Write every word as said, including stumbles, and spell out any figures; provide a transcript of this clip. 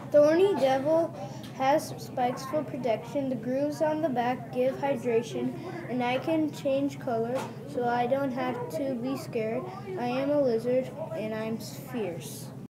Thorny Devil has spikes for protection. The grooves on the back give hydration, and I can change color, so I don't have to be scared. I am a lizard, and I'm fierce.